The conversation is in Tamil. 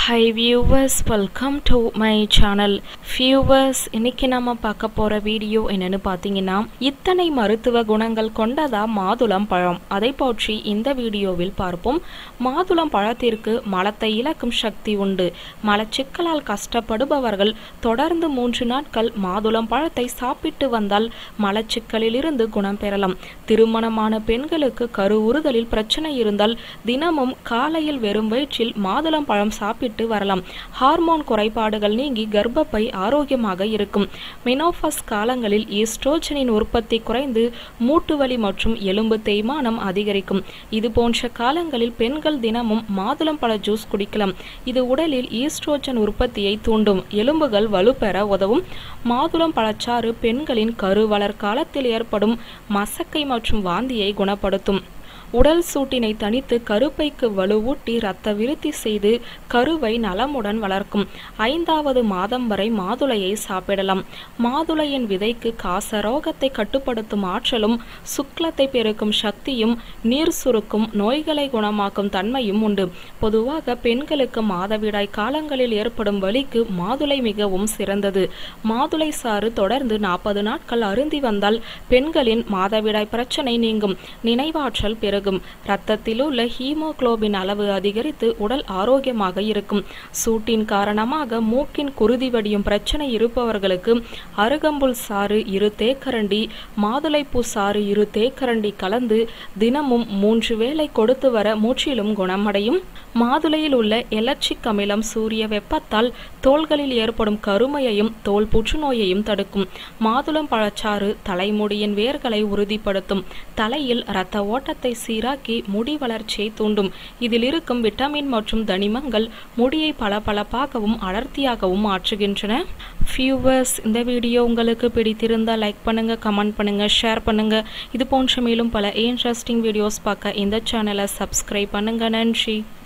Hi viewers, welcome to my channel. Viewers, இன்னைக்கு நாம பார்க்க போற வீடியோ என்னன்னு பாத்தீங்கன்னா, இத்தனை மருத்துவ குணங்கள் கொண்டதா மாதுளம் பழம். அதை பற்றி இந்த வீடியோவில் பார்ப்போம். மாதுளம் பழத்திற்கு மலத்தை இழக்கும் சக்தி உண்டு. மலச்சிக்கலால் கஷ்டப்படுபவர்கள் தொடர்ந்து 3 நாட்கள் மாதுளம் பழத்தை சாப்பிட்டு வந்தால் மலச்சிக்கலில் இருந்து குணம் பெறலாம். திருமணமான பெண்களுக்கு கருவுறுதலில் பிரச்சனை இருந்தால் தினமும் காலையில் வெறும் வயிற்றில் மாதுளம் பழம் சாப்பிட்டு வரலாம். ஹார்மோன் குறைபாடுகள் நீங்கி கர்ப்பப்பை ஆரோக்கியமாக இருக்கும். மெனோபாஸ் காலங்களில் ஈஸ்ட்ரோஜனின் உற்பத்தி குறைந்து மூட்டு வலி மற்றும் எலும்பு தேய்மானம் அதிகரிக்கும். இது போன்ற காலங்களில் பெண்கள் தினமும் மாதுளம் பழ ஜூஸ் குடிக்கலாம். இது உடலில் ஈஸ்ட்ரோஜன் உற்பத்தியை தூண்டும், எலும்புகள் வலுப்பெற உதவும். மாதுளம் பழச்சாறு பெண்களின் கருவளர் காலத்தில் ஏற்படும் மசக்கை மற்றும் வாந்தியை குணப்படுத்தும். உடல் சூட்டினை தணித்து கருப்பைக்கு வலுவூட்டி இரத்த விருத்தி செய்து கருவை நலமுடன் வளர்க்கும். 5வது மாதம் வரை மாதுளையை சாப்பிடலாம். மாதுளையின் விதைக்கு காசரோகத்தை கட்டுப்படுத்தும் ஆற்றலும் சுக்லத்தை பெருக்கும் சக்தியும் நீர் சுருக்கும் நோய்களை குணமாக்கும் தன்மையும் உண்டு. பொதுவாக பெண்களுக்கு மாதவிடாய் காலங்களில் ஏற்படும் வலிக்கு மாதுளை மிகவும் சிறந்தது. மாதுளை சாறு தொடர்ந்து 40 நாட்கள் அருந்தி வந்தால் பெண்களின் மாதவிடாய் பிரச்சனை நீங்கும், நினைவாற்றல் பெருகும், இரத்தத்தில் உள்ள ஹீமோகுளோபின் அளவு அதிகரித்து உடல் ஆரோக்கியமாக இருக்கும். சூட்டின் காரணமாக மூக்கின் குருதி வடியும் பிரச்சனை இருப்பவர்களுக்கு அருகம்புல் சாறு 2 தேக்கரண்டி, மாதுளைப்பூ சாறு 2 தேக்கரண்டி கலந்து தினமும் 3 வேளை கொடுத்து வர முற்றிலும் குணமடையும். மாதுளையில் உள்ள எலர்ஜிக் அமிலம் சூரிய வெப்பத்தால் தோள்களில் ஏற்படும் கருமையையும் தோல் புற்றுநோயையும் தடுக்கும். மாதுளம் பழச்சாறு தலைமுடியின் வேர்களை உறுதிப்படுத்தும். தலையில் இரத்த ஓட்டத்தை சீராக்கி முடி வளர்ச்சியை தூண்டும். இதில் இருக்கும் விட்டமின் மற்றும் தனிமங்கள் முடியை பளபளப்பாகவும் அடர்த்தியாகவும் மாற்றுகின்றன. வியூவர்ஸ், இந்த வீடியோ உங்களுக்கு பிடித்திருந்தால் லைக் பண்ணுங்க, கமெண்ட் பண்ணுங்க, ஷேர் பண்ணுங்க. இது போன்ற மேலும் பல இன்ட்ரெஸ்டிங் வீடியோஸ் பார்க்க இந்த சேனலை சப்ஸ்கிரைப் பண்ணுங்க. நன்றி.